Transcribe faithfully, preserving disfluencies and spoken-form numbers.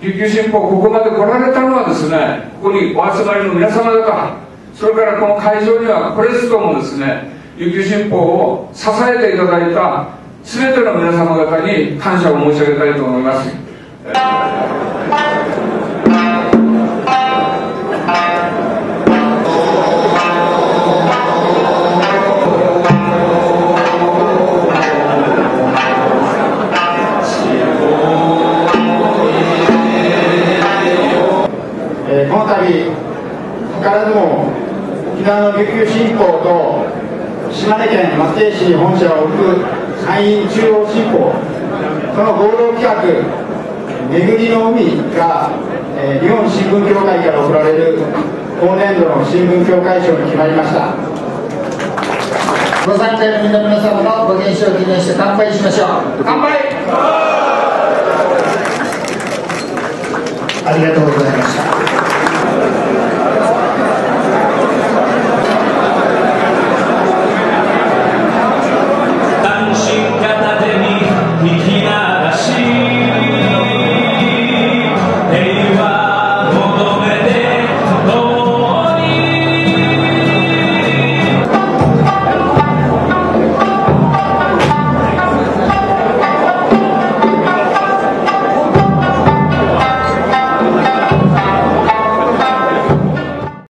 琉球新報、ここまで来られたのはですね、ここにお集まりの皆様方、それからこの会場にはプレスともですね、琉球新報を支えていただいた全ての皆様方に感謝を申し上げたいと思います。 この度、図らずも沖縄の琉球新報と島根県松江市に本社を置く山陰中央新報、その合同企画「めぐりの海」が、えー、日本新聞協会から贈られる今年度の新聞協会賞に決まりました。 ご参加の皆様のご健勝を記念して乾杯しましょう。 乾杯。 ありがとうございました。